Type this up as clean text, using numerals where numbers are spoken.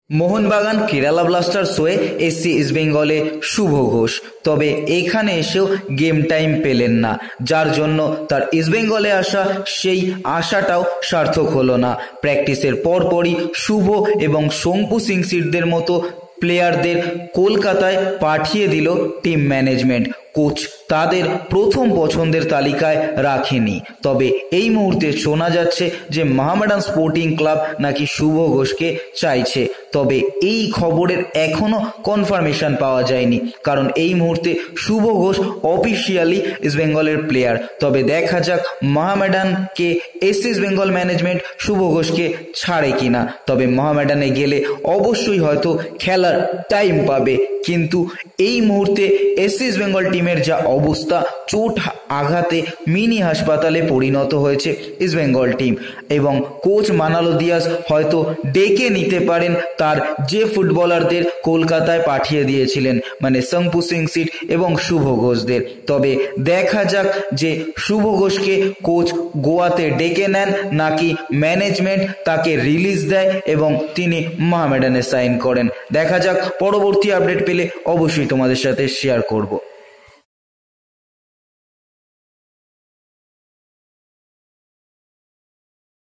Mohun Bagan Kerala Blasters হয়ে SC ইস্টবেঙ্গলে শুভ ঘোষ, তবে এখানে এসেও গেম টাইম পেলেন না, যার জন্য তার ইস্টবেঙ্গলে আসা সেই আশাটাও সার্থক হলো না। প্র্যাকটিসের পরপরই শুভ এবং শঙ্কু সিংসিরদের মতো প্লেয়ারদের কলকাতায় পাঠিয়ে দিল টিম ম্যানেজমেন্ট। কোচ তাদের প্রথম পছন্দের তালিকায় রাখেনি। তবে এই মুহূর্তে শোনা যাচ্ছে যে মোহামেডান স্পোর্টিং ক্লাব নাকি শুভ ঘোষকে চাইছে, তবে এই খবরের এখনো কনফার্মেশন পাওয়া যায়নি, কারণ এই মুহূর্তে শুভ ঘোষ অফিসিয়ালি ইস্টবেঙ্গলের প্লেয়ার। তবে দেখা যাক মোহামেডানকে এসসি ইস্টবেঙ্গল ম্যানেজমেন্ট শুভ ঘোষকে ছাড়ে কিনা। তবে মোহামেডানে গেলে অবশ্যই হয়তো খেলার টাইম পাবে, কিন্তু এই মুহূর্তে এসসি ইস্টবেঙ্গল টিমের যা অবস্থা, চোট আঘাতে মিনি হাসপাতালে পরিণত হয়েছে ইস্টবেঙ্গল টিম, এবং কোচ মানালো দিয়াস হয়তো ডেকে নিতে পারেন তার যে ফুটবলারদের কলকাতায় পাঠিয়ে দিয়েছিলেন, মানে শঙ্কু সিংসির এবং শুভ ঘোষদের। তবে দেখা যাক যে শুভ ঘোষকে কোচ গোয়াতে ডেকে নেন নাকি ম্যানেজমেন্ট তাকে রিলিজ দেয় এবং তিনি মোহামেডানে সাইন করেন। দেখা যাক, পরবর্তী আপডেট পেলে অবশ্যই তোমাদের সাথে শেয়ার করব।